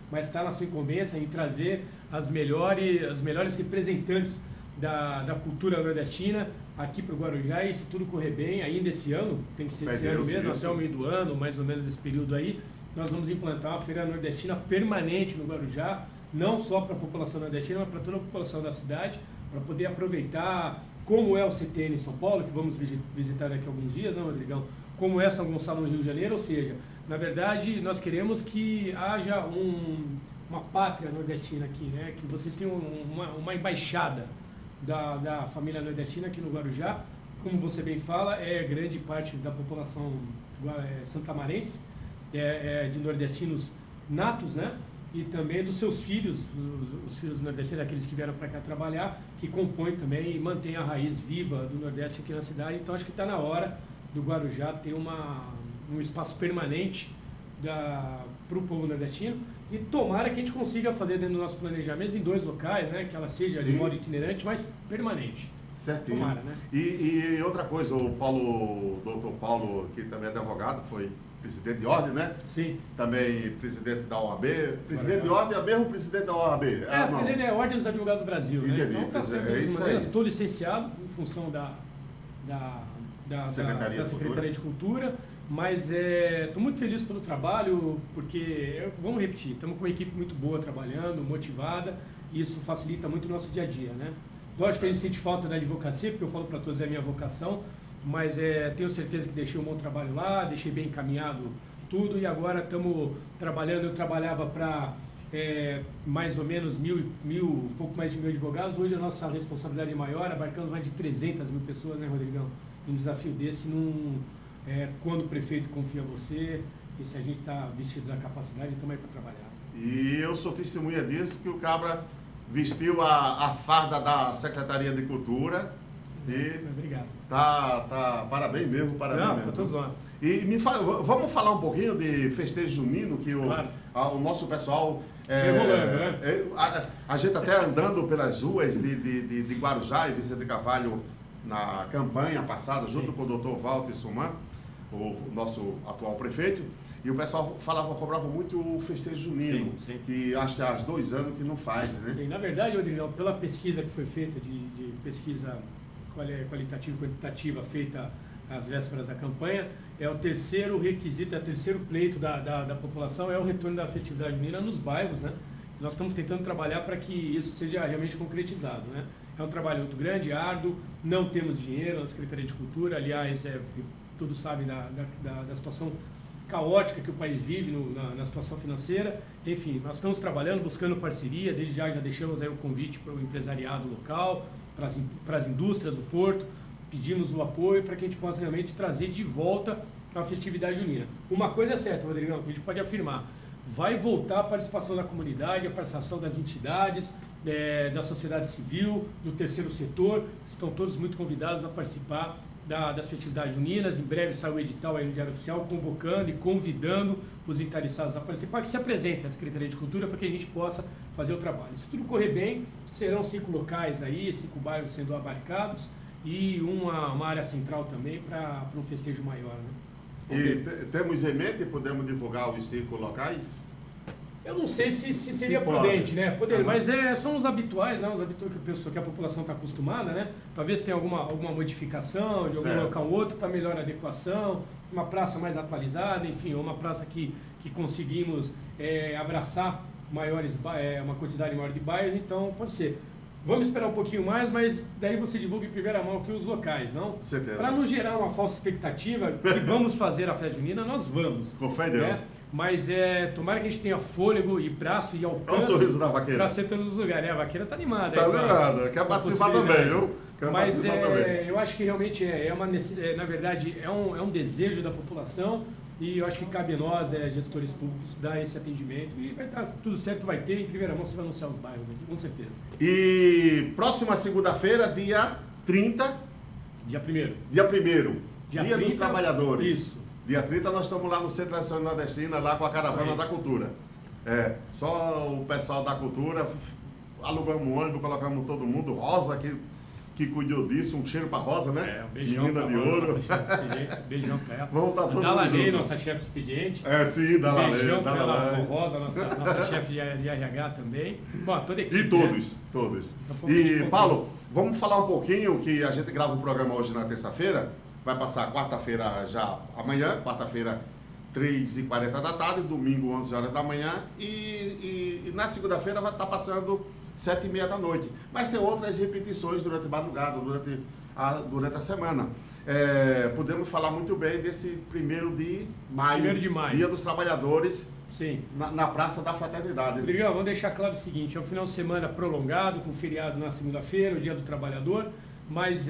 mas está na sua incumbência em trazer as melhores representantes da cultura nordestina aqui para o Guarujá, e se tudo correr bem, ainda esse ano, tem que ser esse ano mesmo, até o meio do ano, mais ou menos esse período aí, nós vamos implantar uma feira nordestina permanente no Guarujá, não só para a população nordestina, mas para toda a população da cidade, para poder aproveitar como é o CTN em São Paulo, que vamos visitar daqui a alguns dias, não, Rodrigão? Como é São Gonçalo no Rio de Janeiro, ou seja, na verdade, nós queremos que haja uma pátria nordestina aqui, né? Que vocês tenham uma embaixada da família nordestina aqui no Guarujá. Como você bem fala, é grande parte da população santamarense, de nordestinos natos, né? E também dos seus filhos, os filhos nordestinos, aqueles que vieram para cá trabalhar, que compõem também e mantêm a raiz viva do Nordeste aqui na cidade. Então, acho que está na hora do Guarujá ter um espaço permanente para o povo nordestino, e tomara que a gente consiga fazer dentro do nosso planejamento em 2 locais, né? Que ela seja de modo itinerante, mas permanente. Certinho. Tomara, né? E outra coisa, o doutor Paulo, que também é advogado, foi presidente de ordem, né? Sim. Também presidente da OAB. Presidente de ordem é mesmo presidente da OAB? Presidente da Ordem dos Advogados do Brasil, né? Entendi. Então, estou licenciado em função da Secretaria de Cultura, mas estou muito feliz pelo trabalho, porque, vamos repetir, estamos com uma equipe muito boa trabalhando, motivada, e isso facilita muito o nosso dia a dia, né? Lógico que a gente sente falta da advocacia, porque eu falo para todos, é a minha vocação, mas tenho certeza que deixei um bom trabalho lá, deixei bem encaminhado tudo, e agora estamos trabalhando. Eu trabalhava para mais ou menos um pouco mais de 1.000 advogados. Hoje a nossa responsabilidade é maior, abarcando mais de 300 mil pessoas, né, Rodrigão? Um desafio desse, quando o prefeito confia em você, e se a gente está vestido da capacidade, estamos aí para trabalhar. E eu sou testemunha disso, que o Cabra vestiu a farda da Secretaria de Cultura. E obrigado. Parabéns mesmo, parabéns mesmo. Para todos nós. E vamos falar um pouquinho de festejo junino, que o nosso pessoal... a gente até andando pelas ruas de Guarujá e Vicente Carvalho na campanha passada, junto com o doutor Walter Suman, o nosso atual prefeito, e o pessoal cobrava muito o festejo junino, que acho que há 2 anos que não faz, né? Sim, na verdade, Rodrigo, pela pesquisa que foi feita, de pesquisa qualitativa e quantitativa feita às vésperas da campanha, é o terceiro requisito, é o terceiro pleito da população, é o retorno da festividade junina nos bairros, né? Nós estamos tentando trabalhar para que isso seja realmente concretizado, né? É um trabalho muito grande, árduo, não temos dinheiro na Secretaria de Cultura, aliás, todos sabem da situação caótica que o país vive na situação financeira. Enfim, nós estamos trabalhando, buscando parceria, desde já deixamos aí o convite para o empresariado local, para as indústrias do Porto, pedimos o apoio para que a gente possa realmente trazer de volta a festividade junina. Uma coisa é certa, Rodrigão, que a gente pode afirmar, vai voltar a participação da comunidade, a participação das entidades, da sociedade civil, do terceiro setor, estão todos muito convidados a participar das festividades juninas. Em breve sai o edital aí no Diário Oficial, convocando e convidando os interessados a participar, que se apresentem à Secretaria de Cultura para que a gente possa fazer o trabalho. Se tudo correr bem, serão 5 locais aí, 5 bairros sendo abarcados e uma área central também para um festejo maior, né? E temos em mente, podemos divulgar os 5 locais? Eu não sei se seria prudente, né? Mas são os habituais, né? Os habituais que a população está acostumada, né? Talvez tenha alguma modificação de algum local ou outro para melhor adequação, uma praça mais atualizada, enfim, uma praça que conseguimos abraçar uma quantidade maior de bairros, então pode ser. Vamos esperar um pouquinho mais, mas daí você divulga em primeira mão aqui os locais, não? Certeza. Para não gerar uma falsa expectativa que vamos fazer a festa junina, nós vamos. Com fé em Deus. Né? Mas tomara que a gente tenha fôlego e braço e alcance. Olha o sorriso da vaqueira. Para ser todos os lugares. A vaqueira está animada. Está animada. Quer participar também, viu? Mas eu acho que realmente na verdade, é um desejo da população. E eu acho que cabe a nós, gestores públicos, dar esse atendimento. E vai estar tudo certo, vai ter. Em primeira mão você vai anunciar os bairros aqui, com certeza. E próxima segunda-feira, dia 30. Dia 1º. Dia 1º. Dia 30, dos Trabalhadores. Isso. Dia 30 nós estamos lá no Centro Nacional Nordestina, lá com a Caravana da Cultura. Só o pessoal da Cultura, alugamos um ônibus, colocamos todo mundo, rosa, que que cuidou disso. Um cheiro pra Rosa, né? Um beijão Menina pra de Rosa, ouro. nossa chefe expediente. Beijão pra ela. Vamos estar todos Dalalei, juntos. nossa chefe expediente. Sim, Dalalei. Beijão pra ela, Dalalei. Rosa, nossa chefe de RH também. Bom, toda a equipe. E todos. E, Paulo, vamos falar um pouquinho que a gente grava o programa hoje na terça-feira. Vai passar quarta-feira já amanhã, quarta-feira 3h40 da tarde, domingo 11 horas da manhã e na segunda-feira vai estar passando 7h30 da noite. Mas tem outras repetições durante a madrugada, durante a semana. Podemos falar muito bem desse 1º de maio, Dia dos Trabalhadores, sim, na Praça da Fraternidade. Rodrigão, vamos deixar claro o seguinte, é um final de semana prolongado, com feriado na segunda-feira, o Dia do Trabalhador, mas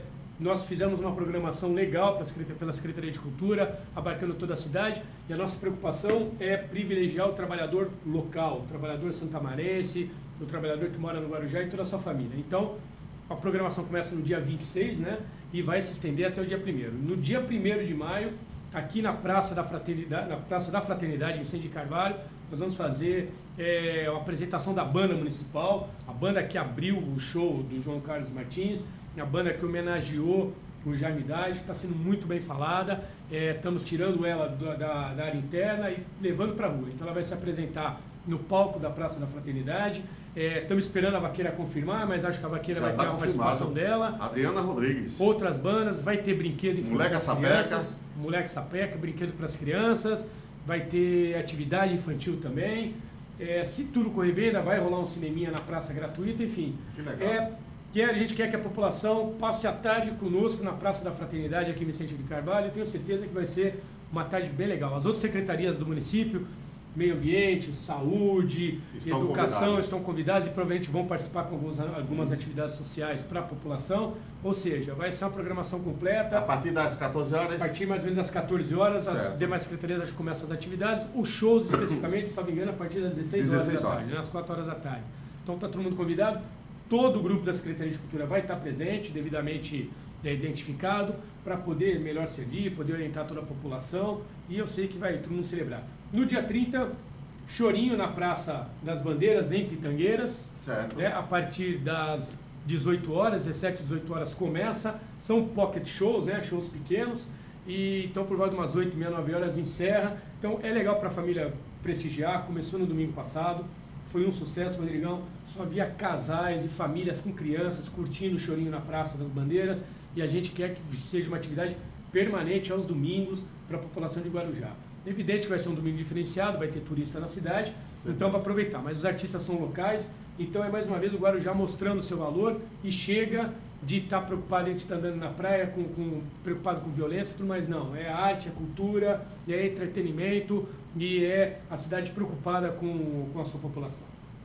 nós fizemos uma programação legal pela Secretaria de Cultura, abarcando toda a cidade, e a nossa preocupação é privilegiar o trabalhador local, o trabalhador santamarense, o trabalhador que mora no Guarujá e toda a sua família. Então, a programação começa no dia 26, né, e vai se estender até o dia 1º. No dia 1º de maio, aqui na Praça da Fraternidade, em Vicente de Carvalho, nós vamos fazer a apresentação da banda municipal, a banda que abriu o show do João Carlos Martins, a banda que homenageou o Jaime Dade, que está sendo muito bem falada. Estamos tirando ela da área interna e levando para a rua. Então ela vai se apresentar no palco da Praça da Fraternidade. Estamos esperando a Vaqueira confirmar, mas acho que a Vaqueira vai ter a participação dela. Adriana Rodrigues. Outras bandas, vai ter brinquedo infantil. Moleque Sapeca. Moleque Sapeca, brinquedo para as crianças. Vai ter atividade infantil também. Se tudo correr bem, ainda vai rolar um cineminha na praça gratuita, enfim. Que legal. A gente quer que a população passe a tarde conosco na Praça da Fraternidade aqui em Vicente de Carvalho. Eu tenho certeza que vai ser uma tarde bem legal. As outras secretarias do município, Meio Ambiente, Saúde, Educação, estão convidadas e provavelmente vão participar com algumas atividades sociais para a população. Ou seja, vai ser uma programação completa. A partir das 14 horas? A partir mais ou menos das 14 horas, certo. As demais secretarias já começam as atividades. Os shows, especificamente, se não me engano, a partir das 16 horas da tarde, às 4 horas da tarde. Então está todo mundo convidado. Todo o grupo da Secretaria de Cultura vai estar presente, devidamente identificado, para poder melhor servir, poder orientar toda a população, e eu sei que vai todo mundo celebrar. No dia 30, chorinho na Praça das Bandeiras, em Pitangueiras, certo. Né, a partir das 18 horas, 17, 18 horas começa, são pocket shows, né, shows pequenos, e então por volta de umas 8h30, 9 horas encerra. Então é legal para a família prestigiar, começou no domingo passado, foi um sucesso, Rodrigão. Só havia casais e famílias com crianças curtindo o chorinho na Praça das Bandeiras, e a gente quer que seja uma atividade permanente aos domingos para a população de Guarujá. É evidente que vai ser um domingo diferenciado, vai ter turista na cidade, então para aproveitar. Mas os artistas são locais, então é mais uma vez o Guarujá mostrando o seu valor, e chega de estar preocupado em estar andando na praia, preocupado com violência, tudo mais não. É a arte, é a cultura, é entretenimento, e é a cidade preocupada com a sua população.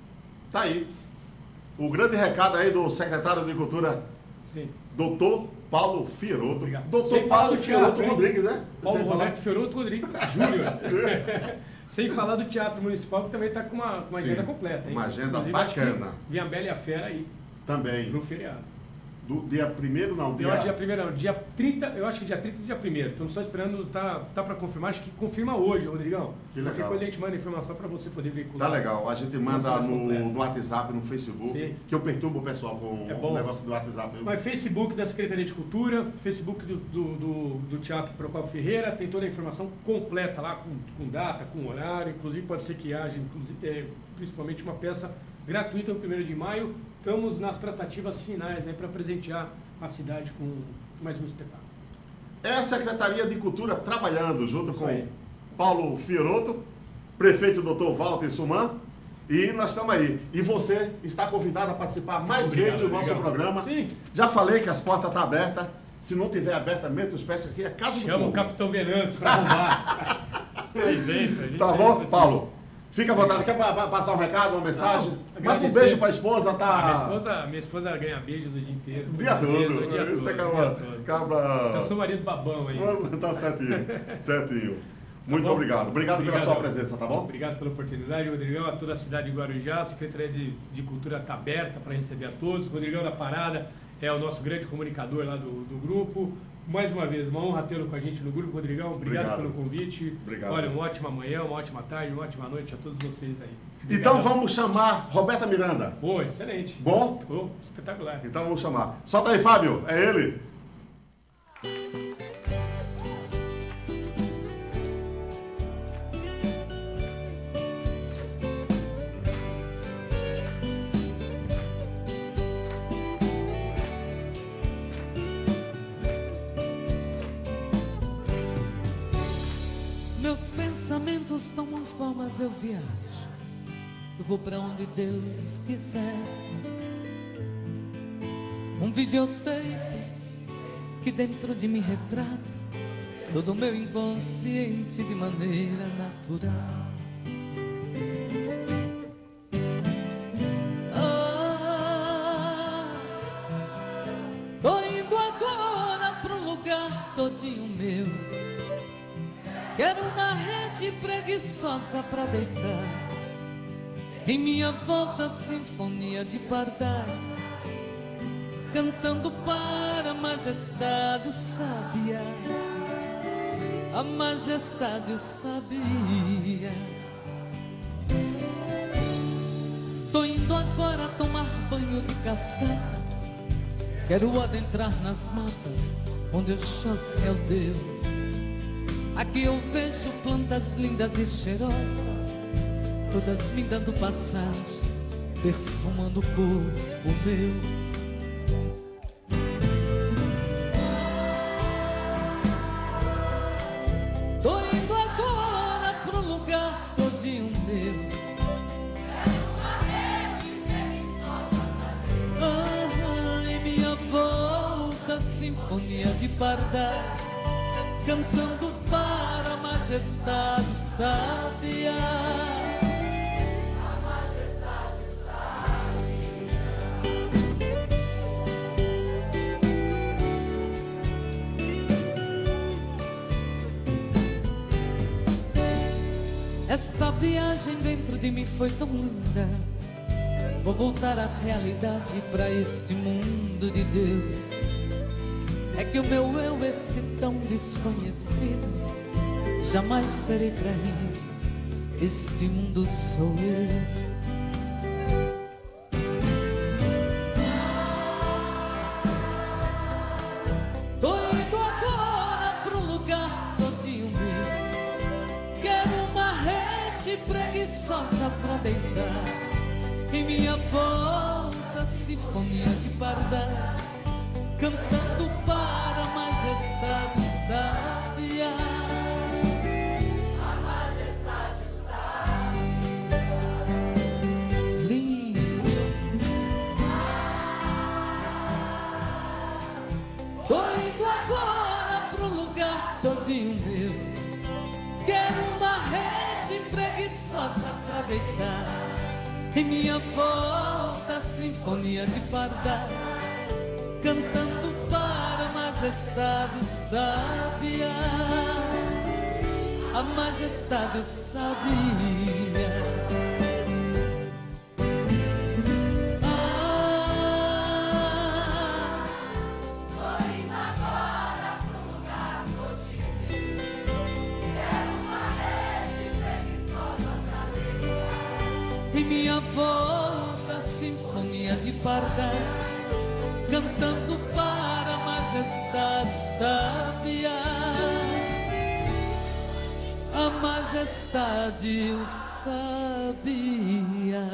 Tá aí. O grande recado aí do secretário de Cultura, sim, doutor Paulo Fierotto. Obrigado. Doutor Paulo Fierotto Rodrigues, né? Paulo Roberto Fierotto Rodrigues Júnior. Sem falar do Teatro Municipal, que também está com uma agenda completa. Hein? Uma agenda inclusive, bacana. Vem a Bela e a Fera aí. Também. Pro feriado. Do dia 1º, não? Eu acho que dia 1º não. Dia 30, eu acho que dia 30 e dia 1º. Então só esperando, tá para confirmar. Acho que confirma hoje, Rodrigão. Que legal. Qualquer coisa a gente manda informação para você poder veicular. Tá legal. A gente manda no WhatsApp, no Facebook, sim, que eu perturbo o pessoal com o negócio do WhatsApp. Mas Facebook da Secretaria de Cultura, Facebook do Teatro Procopio Ferreira, tem toda a informação completa lá, com data, com horário. Inclusive pode ser que haja, principalmente uma peça gratuita no 1º de maio. Estamos nas tratativas finais, né, para presentear a cidade com mais um espetáculo. É a Secretaria de Cultura trabalhando junto com Paulo Fierotto, prefeito Dr. Walter Suman, e nós estamos aí. E você está convidado a participar mais vezes do nosso programa. Sim. Já falei que as portas estão abertas. Se não tiver aberta, meta os pés aqui, é casa do povo. Chama o Capitão Venâncio para arrumar. Tá bom, Paulo? Fica à vontade. Quer passar um recado, uma mensagem? Manda um beijo para a esposa, tá? Minha esposa ganha beijos o dia inteiro. O dia todo. Isso acaba. Eu sou marido babão aí. Tá certinho. Certinho. Muito obrigado. Obrigado pela sua presença, tá bom? Obrigado pela oportunidade, Rodrigão. A toda a cidade de Guarujá. A Secretaria de Cultura está aberta para receber a todos. O Rodrigão da Parada é o nosso grande comunicador lá do grupo. Mais uma vez, uma honra tê-lo com a gente no grupo, Rodrigão. Obrigado pelo convite. Obrigado. Olha, uma ótima manhã, uma ótima tarde, uma ótima noite a todos vocês aí. Obrigado. Então vamos chamar Roberta Miranda. Pô, excelente. Bom? Pô, espetacular. Então vamos chamar. Solta aí, Fábio. É ele. Meus pensamentos tomam formas, eu viajo. Eu vou pra onde Deus quiser. Um videotape que dentro de mim retrata todo o meu inconsciente de maneira natural. Tô indo agora pra um lugar todinho meu. Quero uma rede preguiçosa pra deitar. Em minha volta, sinfonia de pardais, cantando para a majestade o sabiá. A majestade o sabia. Tô indo agora tomar banho de cascata. Quero adentrar nas matas onde eu chosse ao Deus. Aqui eu vejo plantas lindas e cheirosas, todas me dando passagem, perfumando o corpo meu. Tô indo agora pro lugar todinho meu. Em minha volta, sinfonia de pardais, cantando para a majestade sabiá. A majestade sabiá. Esta viagem dentro de mim foi tão linda. Vou voltar à realidade, para este mundo de Deus. É que o meu eu, este tão desconhecido, jamais serei traído. Este mundo sou eu. Tô indo agora pro lugar todinho meu. Quero uma rede preguiçosa pra deitar. Em minha volta, sinfonia de pardais, cantando para a majestade sabiá. A majestade sabiá. Lindo. Tô indo agora pro lugar todinho meu. Quero uma rede preguiçosa pra deitar. Em minha volta, sinfonia de pardais, cantando para a majestade sabiá. A majestade sabia. Tô indo agora pro lugar todinho meu. Quero uma rede preguiçosa pra deitar. Em minha volta, sinfonia de pardais, cantando para a majestade sabiá. A majestade o sabia.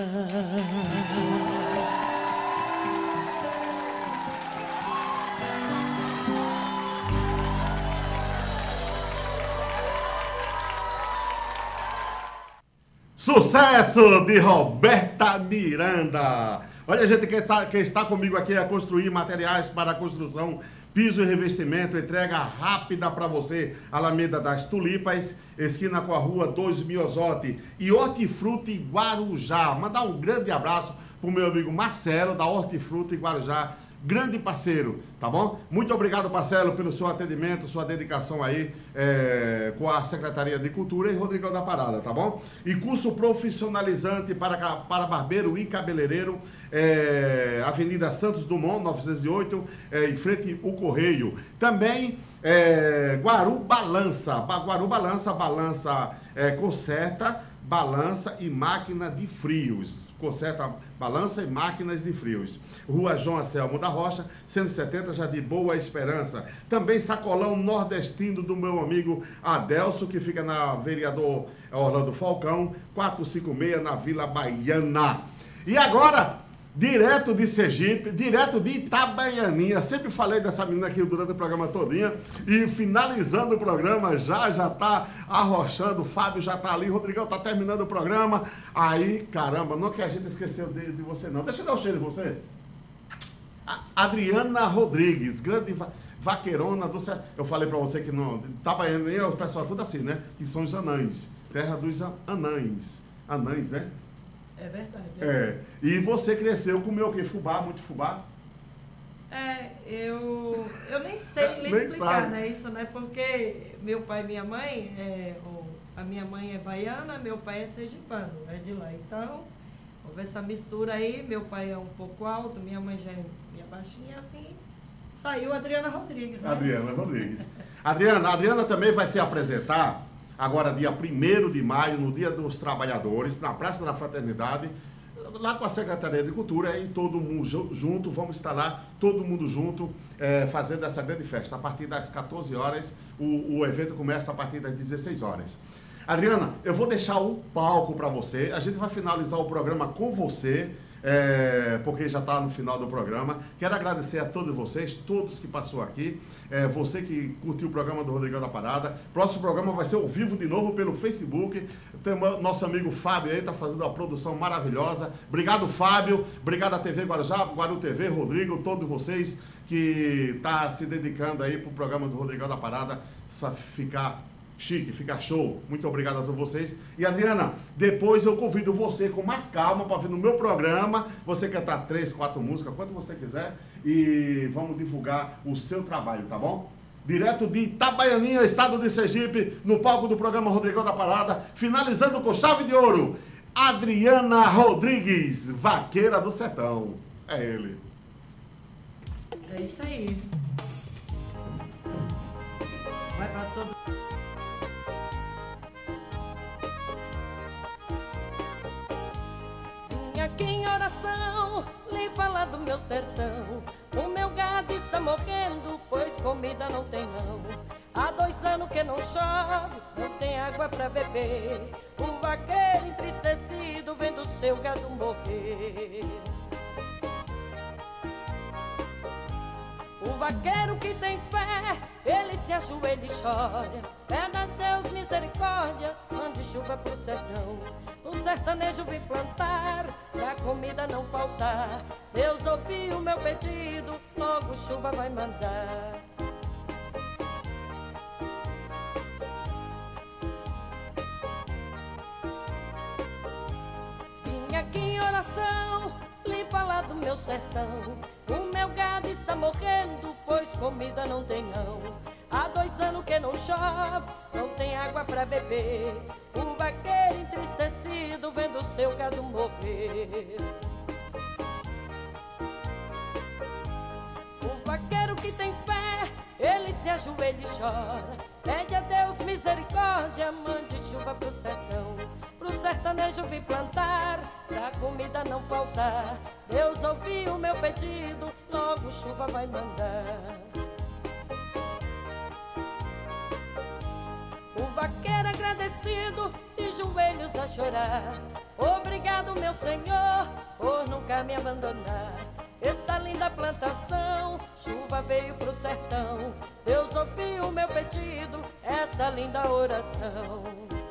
Sucesso de Roberta Miranda. Olha, gente, quem está comigo aqui é construir materiais para a construção, piso e revestimento, entrega rápida para você. Alameda das Tulipas, esquina com a rua 2 Miosote e Hortifruti Guarujá. Mandar um grande abraço para o meu amigo Marcelo, da Hortifruti Guarujá, grande parceiro, tá bom? Muito obrigado, Marcelo, pelo seu atendimento, sua dedicação aí com a Secretaria de Cultura e Rodrigão da Parada, tá bom? E curso profissionalizante para barbeiro e cabeleireiro, Avenida Santos Dumont, 908, em frente ao Correio. Também Guaru Balança, conserta, balança e máquina de frios. Conserta balança e máquinas de frios. Rua João Anselmo da Rocha, 170, Jardim Boa Esperança. Também sacolão nordestino do meu amigo Adelso, que fica na Vereador Orlando Falcão, 456, na Vila Baiana. E agora, direto de Sergipe, direto de Itabaianinha. Sempre falei dessa menina aqui durante o programa todinha. E finalizando o programa, já está arrochando. O Fábio já está ali. Rodrigão está terminando o programa. Aí, caramba, não que a gente esqueceu de você, não. Deixa eu dar o cheiro em você. Adriana Rodrigues, grande vaqueirona do céu. Eu falei para você que não. Itabaianinha, o pessoal tudo assim, né? Que são os anães. Terra dos anães. Anães, né? É verdade. E você cresceu, comeu o quê? Fubá, muito fubá? Eu nem sei lhe explicar, né? Isso, né? Porque meu pai e minha mãe, a minha mãe é baiana, meu pai é sergipano, é de lá. Então, houve essa mistura aí, meu pai é um pouco alto, minha mãe já é minha baixinha, assim, saiu a Adriana Rodrigues, né? Adriana Rodrigues. A Adriana também vai se apresentar agora, dia 1º de maio, no Dia dos Trabalhadores, na Praça da Fraternidade, lá com a Secretaria de Cultura, e todo mundo junto, vamos estar lá, todo mundo junto, fazendo essa grande festa. A partir das 14 horas, o evento começa a partir das 16 horas. Adriana, eu vou deixar o palco para você, a gente vai finalizar o programa com você, porque já está no final do programa. Quero agradecer a todos vocês, todos que passou aqui, você que curtiu o programa do Rodrigão da Parada. Próximo programa vai ser ao vivo de novo pelo Facebook. Tem o nosso amigo Fábio aí, está fazendo uma produção maravilhosa. Obrigado, Fábio. Obrigado a TV Guarujá, Guaru TV, Rodrigo, todos vocês que estão se dedicando aí para o programa do Rodrigão da Parada ficar chique, fica show. Muito obrigado a todos vocês. E Adriana, depois eu convido você com mais calma para vir no meu programa, você cantar 3, 4 músicas, quanto você quiser, e vamos divulgar o seu trabalho, tá bom? Direto de Itabaianinha, estado de Sergipe, no palco do programa Rodrigão da Parada, finalizando com chave de ouro, Adriana Rodrigues, vaqueira do sertão. É ele. É isso aí. Vai para todo. Aqui em oração, lhe falar do meu sertão. O meu gado está morrendo, pois comida não tem não. Há 2 anos que não chove, não tem água pra beber. O vaqueiro entristecido vendo seu gado morrer. O vaqueiro que tem fé, ele se ajoelha e chora. Pede a Deus misericórdia, mande chuva pro sertão. O sertanejo vem plantar, pra comida não faltar. Deus ouviu o meu pedido, logo chuva vai mandar. Vim aqui em oração, lhe falar do meu sertão. O meu gado está morrendo, pois comida não tem não. Há 2 anos que não chove, não tem água pra beber. O vaqueiro entristecido vendo seu gado morrer. O vaqueiro que tem fé, ele se ajoelha e chora. Pede a Deus misericórdia, mande chuva pro sertão. Pro sertanejo vir plantar, pra comida não faltar. Deus ouviu o meu pedido, logo chuva vai mandar. O vaqueiro agradecido, de joelhos a chorar. Obrigado, meu Senhor, por nunca me abandonar. Esta linda plantação, chuva veio pro sertão. Deus ouviu o meu pedido, essa linda oração.